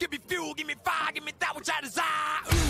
give me fuel, give me fire, give me that which I desire.